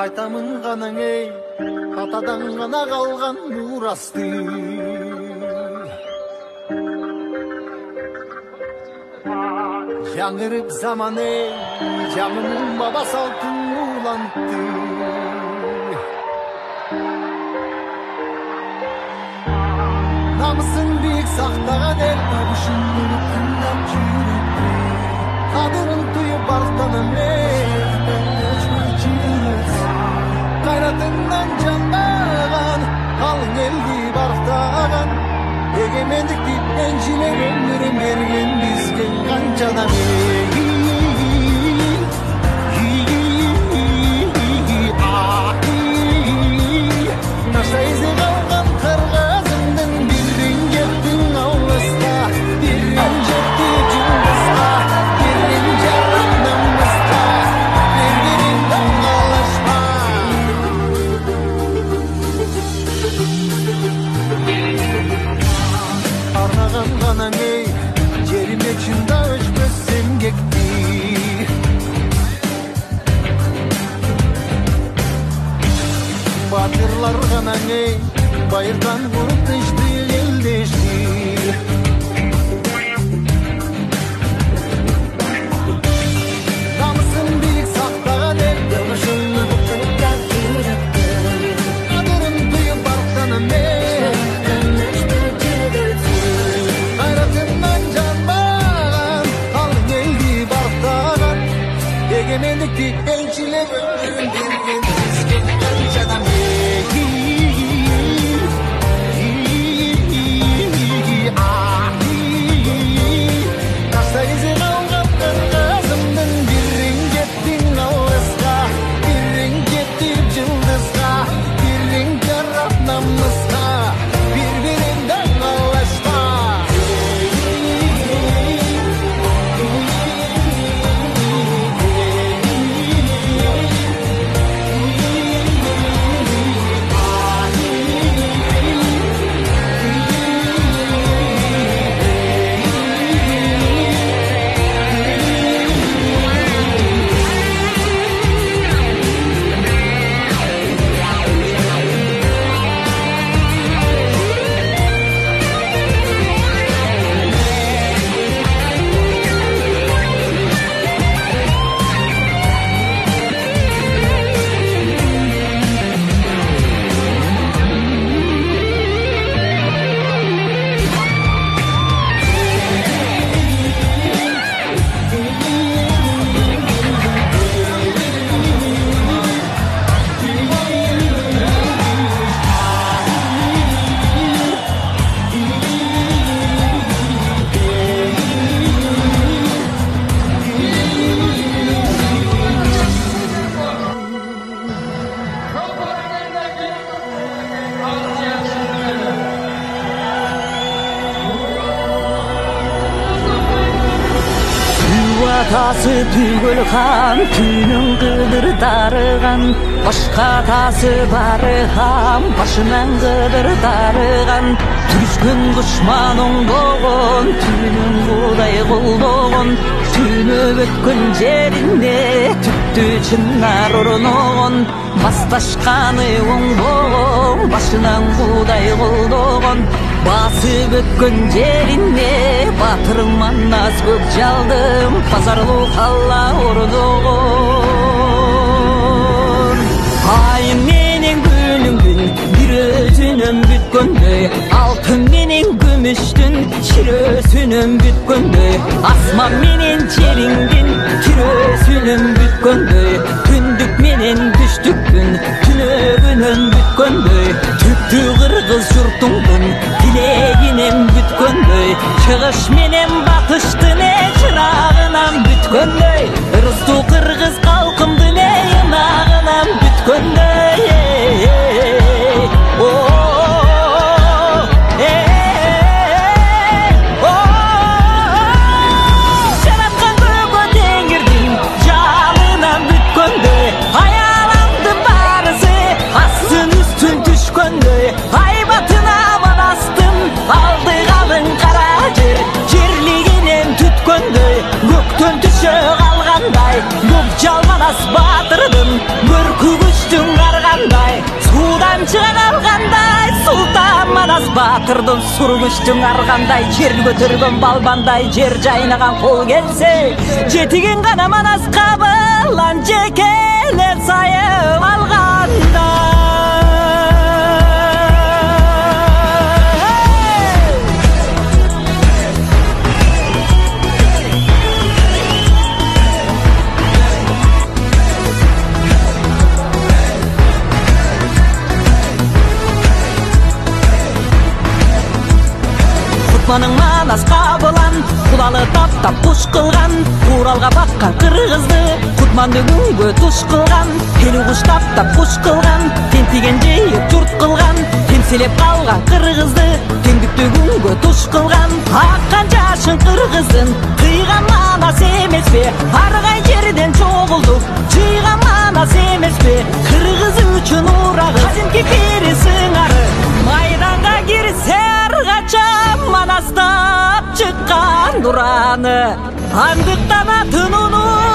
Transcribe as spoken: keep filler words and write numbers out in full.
Айтамын ғанаң ей, атадан ғана қалған мурасты. Жаңырып заман ей, жаңының баба салтын улантты. Намысын биік сақтаған ел, табышын көріп тыңдап жүректі. Қадырын тұйып барықтанам ей, қайратыңнан жанбаған, қалың елді барықтаған. Егемендікті еншілеп өмірін берген бізге қаншадан ей. Нашта ізде қалған қырғызымның бірін кеттің ауылыста, бірін жетті жылдызға, бірін жарап намысқа, бір-бірін таңғалашқа. Арнаған ғанаң ей, жеріме чында өшпес емгекті. Батырлар ғанаң ей, байырдан бұрып тышты елдешті. Намысын биік сақтаған ел, дұрышын ұтып жүректі. Қадырын тұйып барықтанам ей, қайратымнан жанбаған, қалың елді барықтаған. Егемендікті елшілеп өмірін берген бізге қаншадан ей. Атасы түгіл хан, түнің қыдыр дарыған, башқа атасы бары хан, башынан қыдыр дарыған. Түріскен құшман оңдоғын, түнің құдай құлдоғын, түні өткен жеріне түтті чынар ұрынығын. Басташқаны оңдоғын, башынан құдай құлдоғын. Басып өткен жеріне батырман аз көп жалдым, пазарлы қалла ұрдығын. Айым менен күніңдің бір өзінім бүткенді, алтын менен күміштің шірөсінім бүткенді, асман менен жеріңдің түрөсінім бүткенді, күндік менен түштікпін түнөгінім бүткенді, түкті қырғыз жұртыңдың тілегінен бүткенді, шығыш менен батышты не жырағынан бүткенді, ұрысту қырғыз қалқымды не ынағынан бүткенді. Жаратқан көк теңірдің жалынан бүткенді, аяламды барысы асын үстін түшкенді, айбатын аман астын алды қалың қара жер, жерлігінен түткенді, көктен түші қалғандай, көп жалманас батырдың көркі күшті Манас батырдын сурмуштың аргандай, жер көтөргөн балбандай, жер жайнаган кол келсе, жетиген гана манас кабылан жекелер сайып алганда. Кутманың манас кабылан, кулалы таптап куш кылган, Уралга баккан кыргызды Кутман бүгүнгө туш кылган, Эли куш таптап куш кылган, Тентиген жейип журт кылган, Темселеп калган кыргызды Теңдикти күнгө туш кылган, Аккан жашын кыргыздын кыйган манас эмеспи, Аргай жерден чогулдук жыйган манас эмеспи, Кыргыз үчүн урагы кадимки пири сыңары, Майданга кирсе аргача манастап чыккан нураны, андыктан атын унут